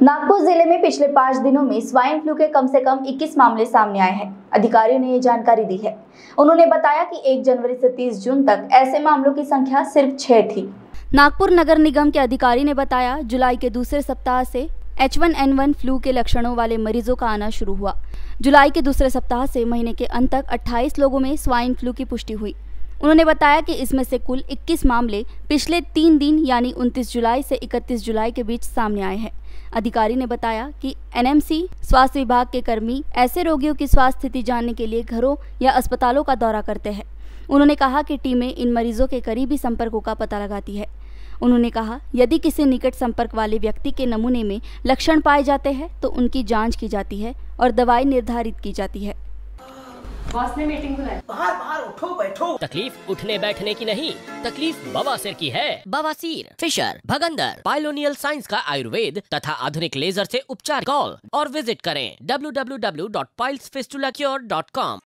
नागपुर जिले में पिछले 5 दिनों में स्वाइन फ्लू के कम से कम 21 मामले सामने आए हैं। अधिकारियों ने ये जानकारी दी है। उन्होंने बताया कि 1 जनवरी से 30 जून तक ऐसे मामलों की संख्या सिर्फ 6 थी। नागपुर नगर निगम के अधिकारी ने बताया, जुलाई के दूसरे सप्ताह से H1N1 फ्लू के लक्षणों वाले मरीजों का आना शुरू हुआ। जुलाई के दूसरे सप्ताह से महीने के अंत तक 28 लोगों में स्वाइन फ्लू की पुष्टि हुई। उन्होंने बताया कि इसमें से कुल 21 मामले पिछले 3 दिन यानी 29 जुलाई से 31 जुलाई के बीच सामने आए हैं। अधिकारी ने बताया कि NMC स्वास्थ्य विभाग के कर्मी ऐसे रोगियों की स्वास्थ्य स्थिति जानने के लिए घरों या अस्पतालों का दौरा करते हैं। उन्होंने कहा कि टीमें इन मरीजों के करीबी संपर्कों का पता लगाती है। उन्होंने कहा, यदि किसी निकट संपर्क वाले व्यक्ति के नमूने में लक्षण पाए जाते हैं तो उनकी जांच की जाती है और दवाई निर्धारित की जाती है। बॉस ने मीटिंग बुलाई। बाहर उठो बैठो। तकलीफ उठने बैठने की नहीं, तकलीफ बवासीर की है। बवासीर, फिशर, भगंदर, पाइलोनियल साइंस का आयुर्वेद तथा आधुनिक लेजर से उपचार। कॉल और विजिट करें www.pilesfistulacure.com।